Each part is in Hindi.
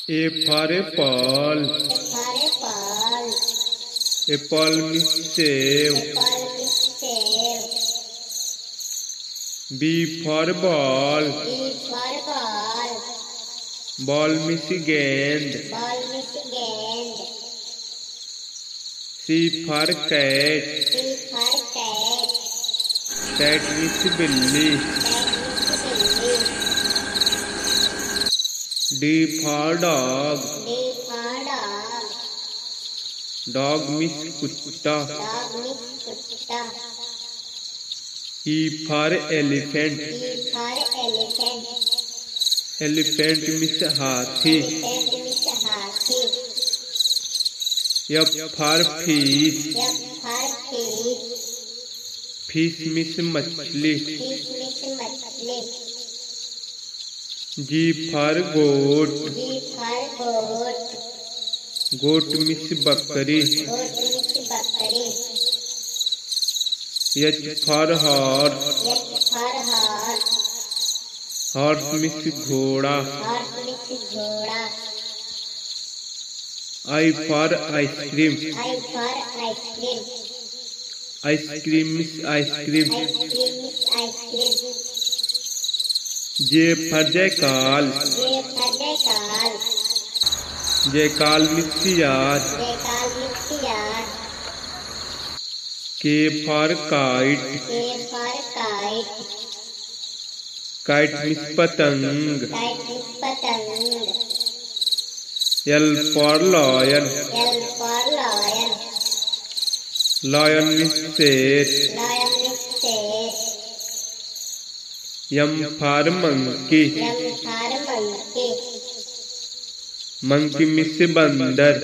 A for apple. Apple means save. B for ball. Ball means gend. C for cat. Cat means billy. D for dog. Dog means kutta. E for elephant. Elephant means hathi. F for fish. Fish means मछली. G for goat. Goat means बकरी. H for horse. Horse means घोड़ा. I for ice cream. Ice cream means ice cream. J for jackal. Jackal means यार. K for kite. Kite means पतंग. L for lion. Lion means शेर. M for monkey. Monkey means बंदर.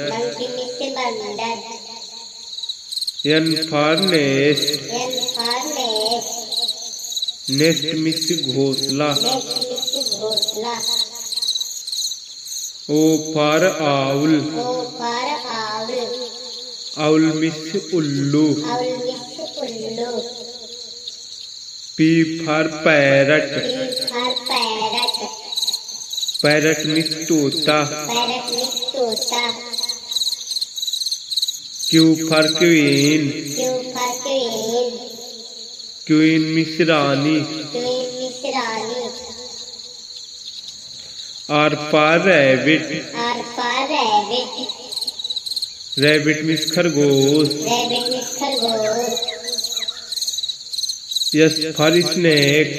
N for nest. Nest means घोंसला. O for owl. Owl means उल्लू. P for parrot. Parrot means तोता. Q for queen. Queen means Rani. R for rabbit. Rabbit means खरगोश. S for snake.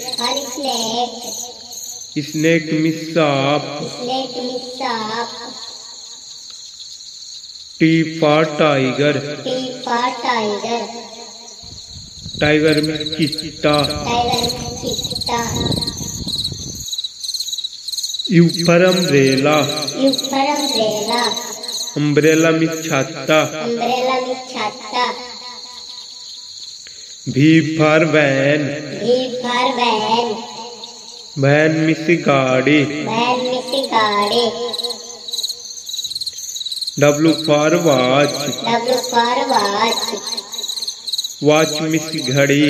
Snake means सांप. T for tiger. Tiger means चीता. U for umbrella. Umbrella means छाता. V for van. Van means गाड़ी. W for watch. Watch means घड़ी.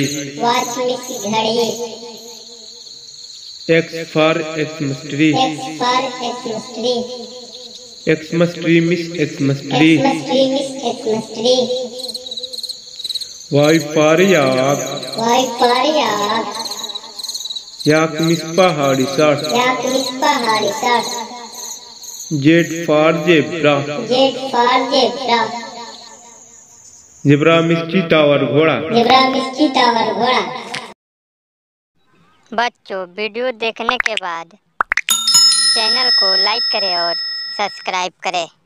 X for Xmas tree. Xmas tree means Xmas tree. Y for yak. Yak means पहाड़ी साठ. Z for zebra. Zebra means चीता और घोड़ा. बच्चों, वीडियो देखने के बाद चैनल को लाइक करें और सब्सक्राइब करें।